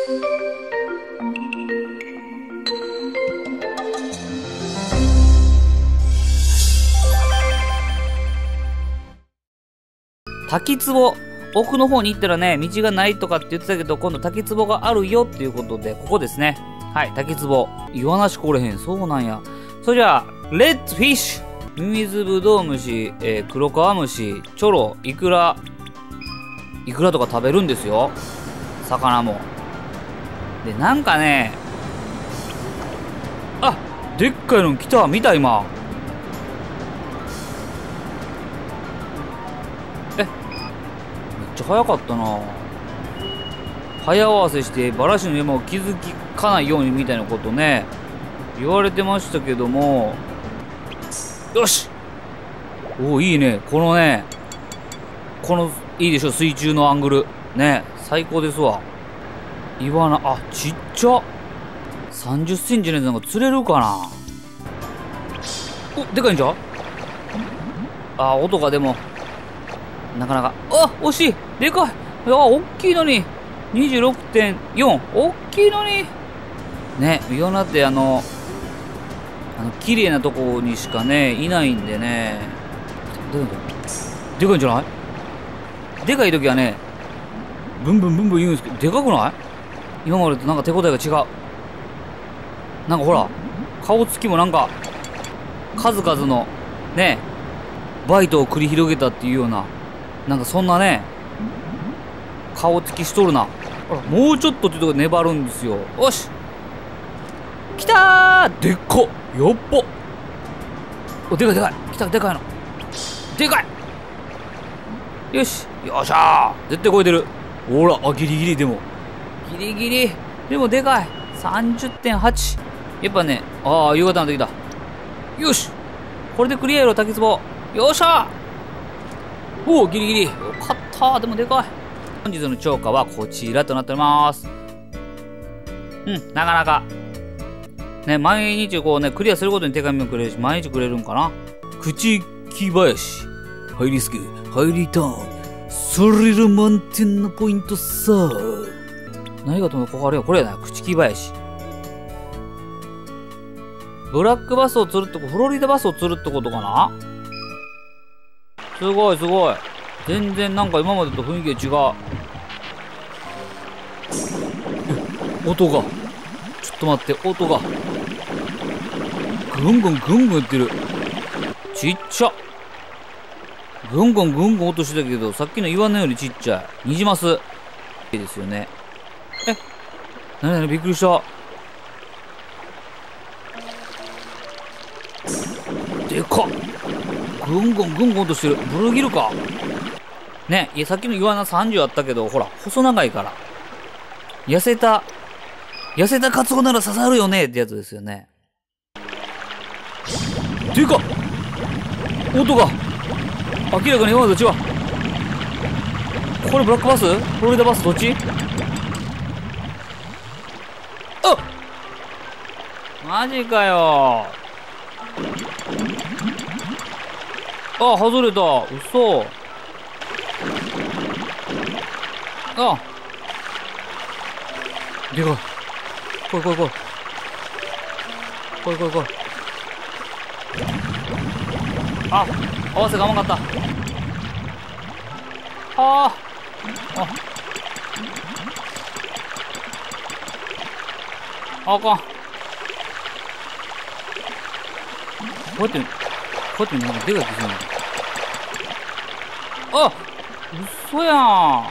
滝壺。奥の方に行ったらね、道がないとかって言ってたけど、今度滝壺があるよっていうことで、ここですね。はい、滝壺。イワナしかおれへん。そうなんや。それじゃあ、レッツフィッシュ。ミミズブドウムシ、黒川虫、チョロ、イクラとか食べるんですよ。魚も。で、なんかね、あ、でっかいの来た。見た今。めっちゃ早かったな。早合わせしてバラシの山を気づかないようにみたいなことね、言われてましたけども、よし。おお、いいね。このいいでしょ、水中のアングルね、最高ですわ。イワナ、あ、ちっちゃ。30センチのやつなんか釣れるかな。お、でかいんじゃん。あ、音がでもなかなか、あ、惜しい。でかい。あ、大きいのに 26.4。大きいのにね。イワナって綺麗なとこにしかねいないんでね。でかいんじゃない。でかい時はね、ブンブンブンブン言うんですけど、でかくない？今までとなんか手応えが違う。なんかほら、顔つきもなんか、数々の、ね、バイトを繰り広げたっていうような、なんかそんなね、顔つきしとるな。ほら、もうちょっとっていうとこで粘るんですよ。よし！来たー！でっか！よっぽ！お、でかいでかい！来た、でかいの！でかい！よし！よっしゃー！絶対超えてる。ほら、あ、ギリギリでも。ギリギリ。でもでかい。30.8。やっぱね、ああ、夕方になってきた。よし！これでクリアやろ、滝壺。よっしゃー！おお、ギリギリ。よかったー。でもでかい。本日の釣果はこちらとなっております。なかなか。ね、毎日こうね、クリアすることに手紙もくれるし、毎日くれるんかな。口木林。ハイリスク、ハイリターン。スリル満点なポイントさ。何がともここあれよ。これやな。口木林。ブラックバスを釣るってこと、フロリダバスを釣るってことかな。すごいすごい。全然なんか今までと雰囲気が違う。音が。ちょっと待って、音が。ぐんぐんぐんぐん言ってる。ちっちゃ。ぐんぐんぐんぐん音してたけど、さっきのイワナよりちっちゃい。ニジマス。いいですよね。なになに、びっくりした。でかっ。ぐんぐんぐんぐん音してる。ブルーギルか。ね、いや、さっきのイワナ30あったけど、ほら、細長いから。痩せたカツオなら刺さるよねってやつですよね。でかっ。音が。明らかに今までと違う。これブラックバス？フロリダバスどっち？あっ！マジかよ。あ、外れた。嘘。あ。でかい。来い来い来い。来い来い来い。あ、合わせが甘かった。ああかん。こうやってなんかでかい気するの。あ、嘘やん。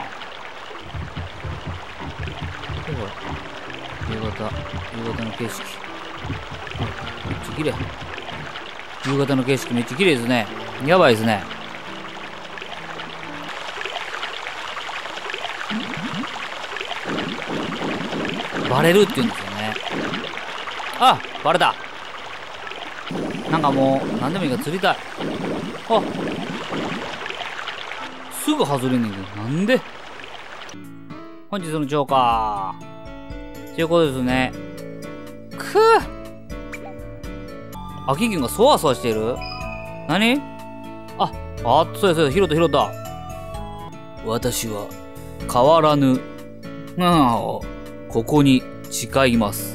夕方の景色。めっちゃ綺麗。夕方の景色めっちゃ綺麗ですね。やばいですね。バレるって言うんですよね。あ、バレた。なんかもう何でもいいから釣りたい。あ、すぐ外れんねんけど、なんで。本日の釣果ということですね。くぅ、秋君がそわそわしている。何？あ、そうやそうや、拾った。私は変わらぬ。こここに誓います。